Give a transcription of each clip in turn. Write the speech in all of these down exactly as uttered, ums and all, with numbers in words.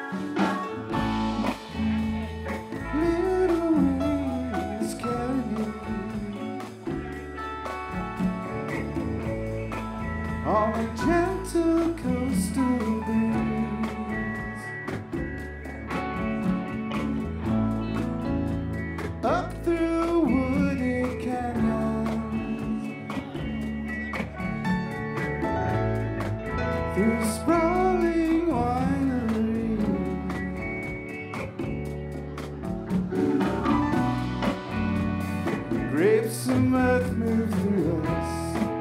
Little waves carry me on a gentle coastal breeze, up through wooded canyons, through sprawling wineries, grapes of mirth move through us,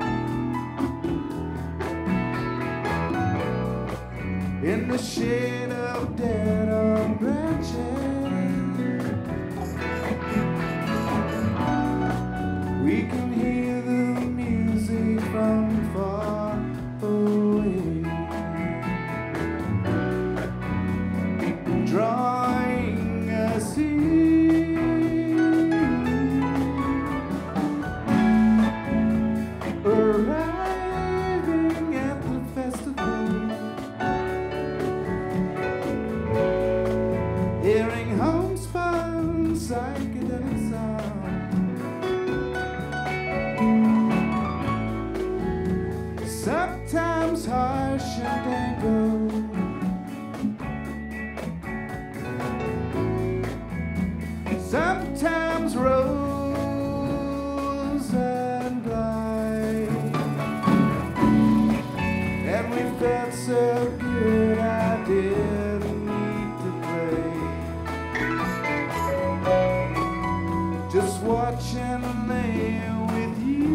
in the shade of dead on branches. We can hear the music from far away, drawing us in, arriving at the festival, hearing homespun psychedelic sound. Sometimes harsh and tangled, sometimes rose and blind, and we felt so good I didn't need to play, just watch and lay with you.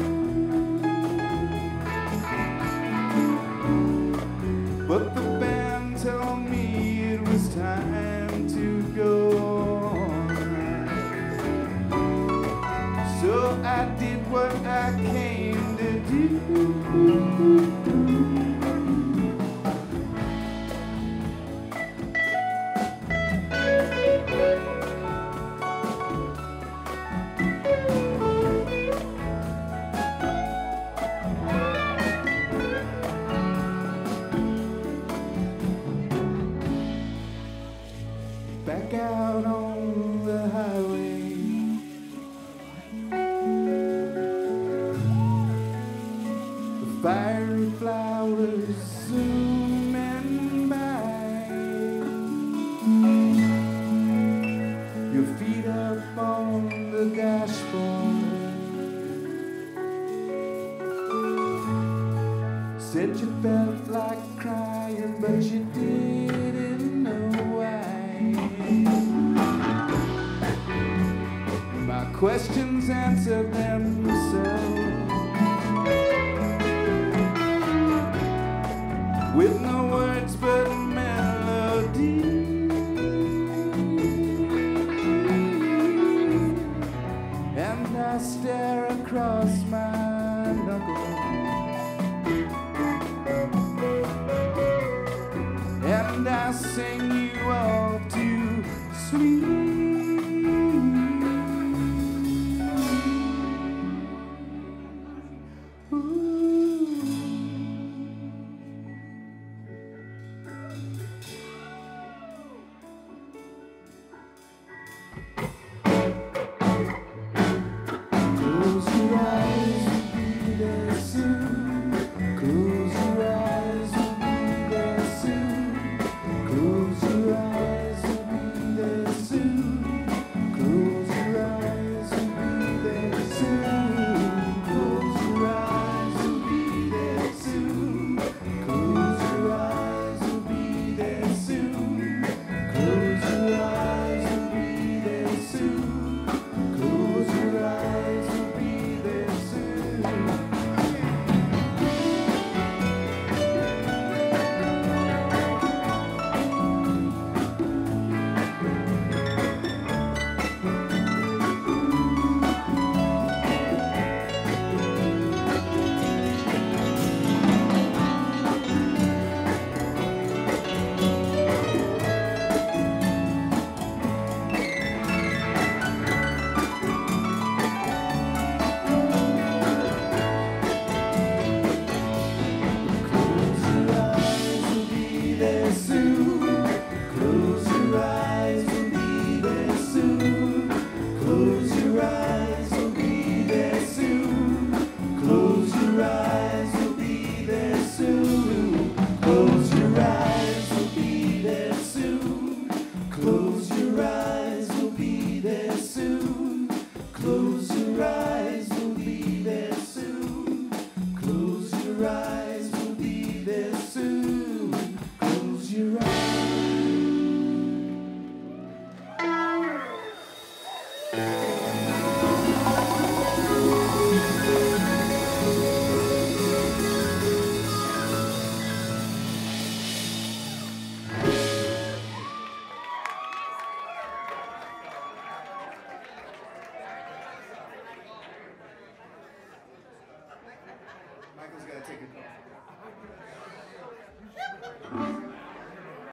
But the band told me it was time to go on, so I did what I came to do. Back out on the highway, the fiery flowers zooming by, your feet up on the dashboard, said you felt like crying but you didn't know why. My questions answered themselves with no words but melody, and I stare across my knuckles, and I sing you all to sleep. Soon. good coffee.